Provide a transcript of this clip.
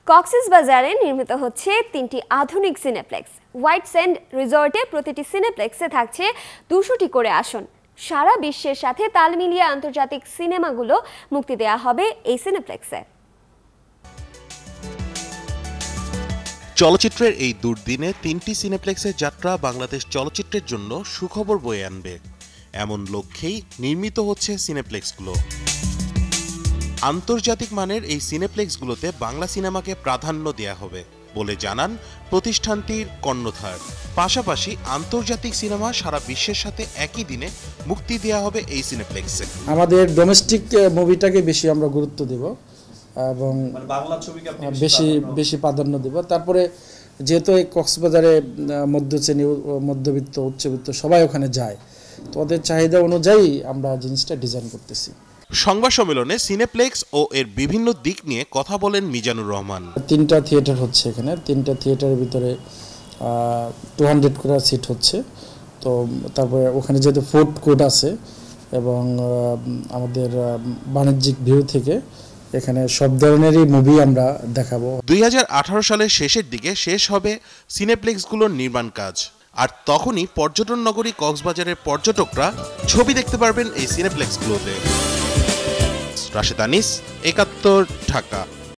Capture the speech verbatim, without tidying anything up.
কক্সবাজারে নির্মিত হচ্ছে তিনটি আধুনিক সিনেপ্লেক্স। হোয়াইট স্যান্ড রিসর্টে প্রতিটি সিনেপ্লেক্সে থাকছে দুশোটি করে আসন। সারা বিশ্বের সাথে তাল মিলিয়ে আন্তর্জাতিক সিনেমাগুলো মুক্তি দেওয়া হবে এই সিনেপ্লেক্সে। চলচ্চিত্রের এই দুর্দিনে তিনটি সিনেপ্লেক্সের যাত্রা বাংলাদেশ চলচ্চিত্রের জন্য সুখবর বয়ে আনবে, এমন লক্ষ্যেই নির্মিত হচ্ছে সিনেপ্লেক্সগুলো। আন্তর্জাতিক মানের এই সিনেপ্লেক্সগুলোতে বাংলা সিনেমাকে প্রাধান্য দেয়া হবে বলে জানান প্রতিষ্ঠানটির কর্ণধার। পাশাপাশি আন্তর্জাতিক সিনেমা সারা বিশ্বের সাথে একই দিনে মুক্তি দেওয়া হবে এই সিনেপ্লেক্সে। আমাদের ডোমেস্টিক মুভিটাকে বেশি আমরা গুরুত্ব দেব এবং বাংলা ছবিকে বেশি বেশি প্রাধান্য দেব। তারপরে যেহেতু এই কক্সবাজারে মধ্য শ্রেণী, মধ্যবিত্ত, উচ্চবিত্ত সবাই ওখানে যায়, তো ওদের চাহিদা অনুযায়ী আমরা জিনিসটা ডিজাইন করতেছি। সংবাদ সম্মেলনে সিনেপ্লেক্স ও এর বিভিন্ন দিক নিয়ে কথা বলেন মিজানুর রহমান। তিনটা থিয়েটার হচ্ছে এখানে, তিনটা থিয়েটারের ভিতরে টু হান্ড্রেড করে সিট হচ্ছে। তো তারপরে ওখানে যেহেতু ফুড কোর্ট আছে এবং আমাদের বাণিজ্যিক ভিউ থেকে এখানে সব ধরনেরই মুভি আমরা দেখাবো। দুই হাজার আঠারো সালের শেষের দিকে শেষ হবে সিনেপ্লেক্সগুলোর নির্মাণ কাজ, আর তখনই পর্যটন নগরী কক্সবাজারের পর্যটকরা ছবি দেখতে পারবেন এই সিনেপ্লেক্সগুলোতে। রাশেদ আনিস, একাত্তর, ঢাকা।